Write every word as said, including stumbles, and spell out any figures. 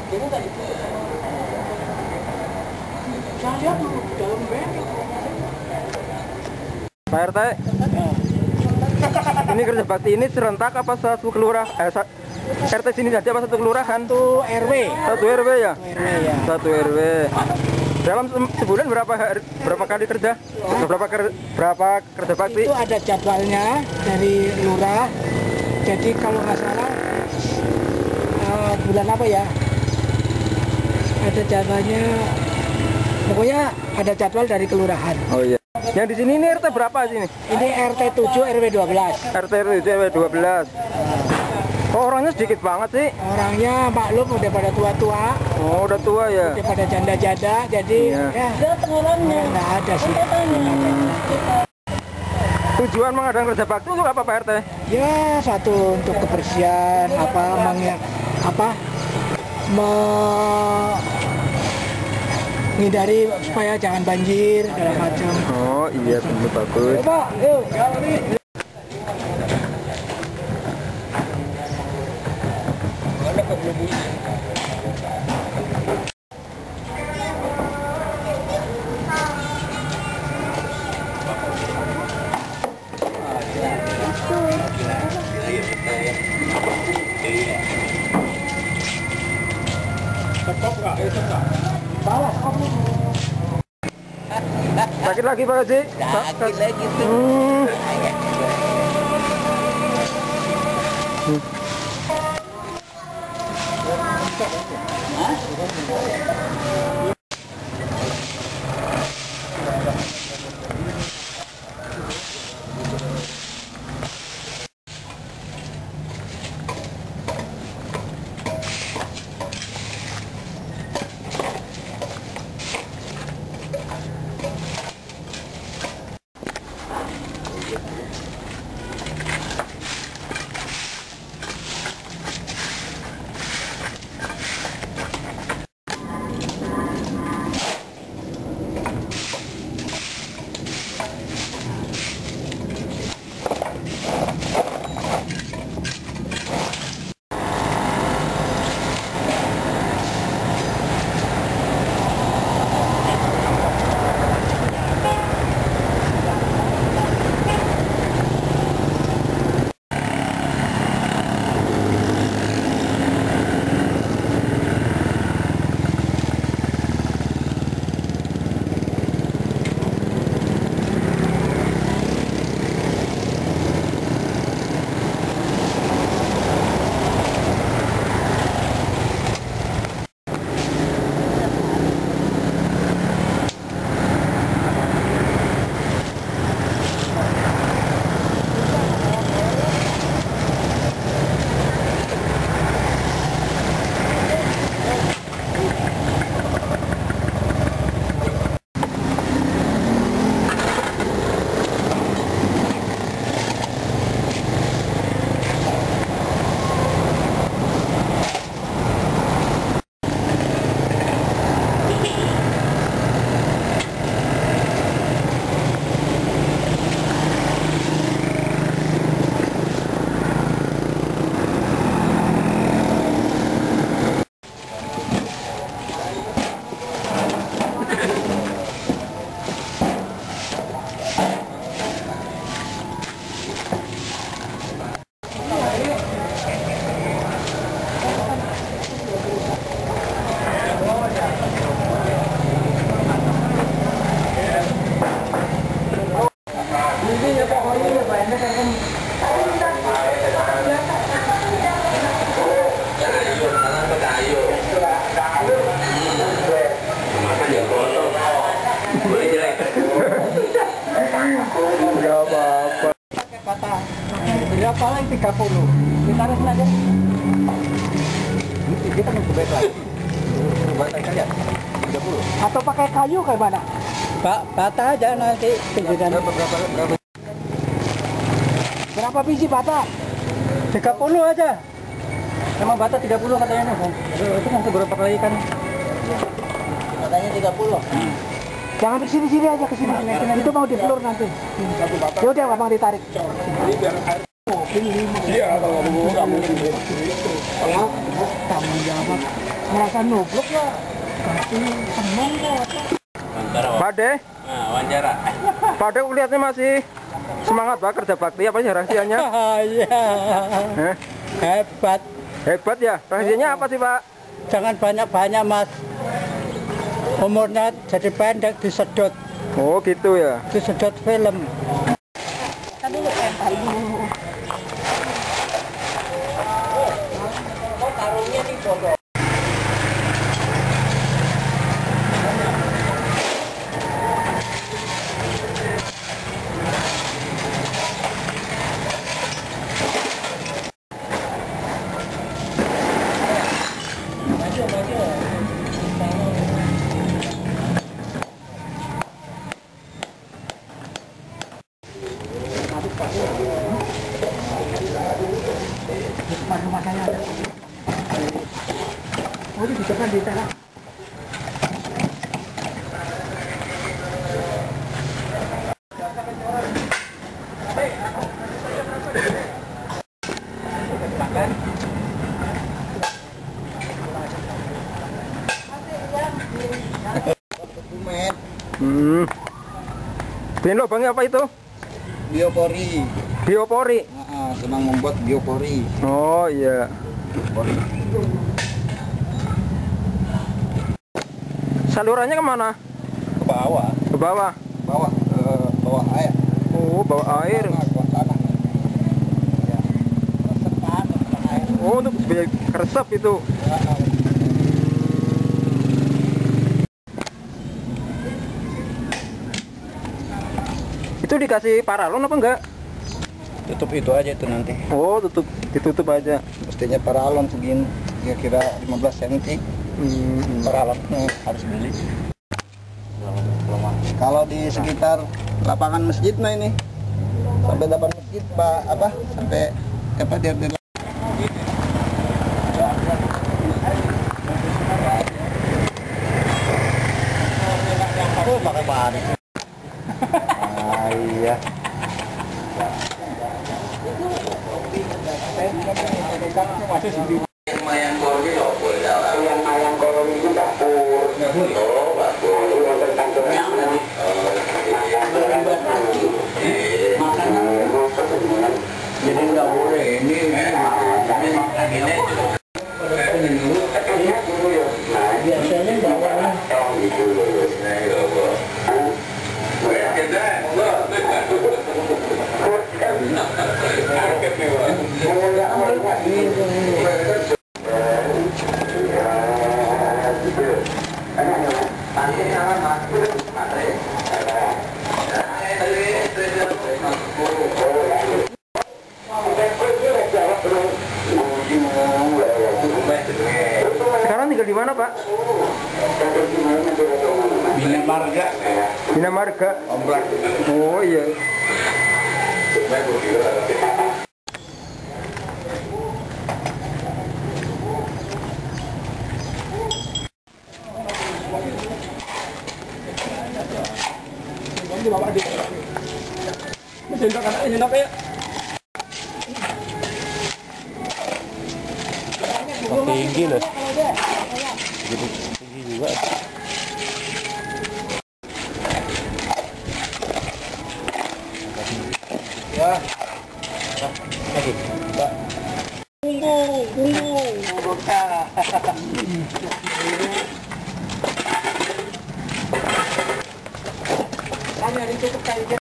Pak R T, ini kerja bakti ini serentak apa satu kelurahan? Eh, R T sini saja apa satu kelurahan? Satu R W. Satu R W ya? Satu R W ya. Satu R W. Dalam sebulan berapa hari, berapa kali kerja? Berapa ker, berapa kerja bakti? Itu ada jadwalnya dari lurah. Jadi kalau nggak salah uh, bulan apa ya? Ada jadwalnya. Pokoknya ada jadwal dari kelurahan. Oh iya. Yang di sini ini R T berapa sini? Ini R T tujuh R W dua belas. R T tujuh R W dua belas. Oh, orangnya sedikit banget sih. Orangnya maklum udah pada tua-tua. Oh, udah tua ya. Udah pada janda-janda, jadi iya. Ya nggak ada sih. Tujuan mengadakan kerja bakti untuk apa Pak R T? Ya satu untuk kebersihan, apa mengya, apa menghindari supaya jangan banjir segala macam. Oh iya, tentu bagus. Pak, yuk. Sakit lagi Pak Haji? Sakit lagi tuh. Hmm. Hmm. Enggak apa-apa. Patah. Berapa lagi tiga puluh. Kita harus aja. Ini kita mau coba lagi. Coba naikkan ya. tiga puluh. Atau pakai kayu kayak mana? Pak, patah aja nanti pinggiran. Berapa berapa berapa? Berapa biji bata? tiga puluh aja. Sama bata tiga puluh katanya, Bang. Itu mau berapa kali kan? Katanya tiga puluh. Jangan di sini-sini aja ke sini. Itu mau dipelur nanti. Ya udah, Bang ditarik. Iya, kalau kamu tanggung jawab. merasa nubluk ya pasti seneng kok. Pak De, Nah, wawancara. Pak De lihatnya masih semangat Pak kerja bakti, apa sih rahasianya? Iya. Eh, Hebat. hebat ya, rahasianya apa sih Pak? Jangan banyak-banyak, Mas. Umurnya jadi pendek disedot, Oh gitu ya. disedot film. Depan rumah saya ada. Oh, di depan di sana. Hmm. Bikin lubangnya apa itu? Biopori. Biopori. Nah, senang membuat biopori. Oh iya. Biopori. Salurannya kemana? Ke bawah, Ke bawah. bawah, ke bawah air. Oh, bawa air. Tanah, bawah tanah. Ya. Sepan, air. Oh, untuk biar keresep itu. Itu dikasih paralon apa enggak? Tutup itu aja itu nanti. Oh, tutup ditutup aja. Mestinya paralon segini, kira-kira lima belas sentimeter. Hmm. Paralonnya harus beli. Kalau di sekitar lapangan masjid nah ini sampai depan masjid Pak apa sampai apa dia dia oh pakai bahan. Ah iya. Jadi nggak boleh ini biasanya bawa Sekarang tinggal di mana, Pak? Bina Marga Bina Marga. Komplek. Oh iya. Tinggi loh. Jadi tinggi juga. Ya. Lagi. Pak. Tunggu, tunggu. Buka. Hanya ditutup kayak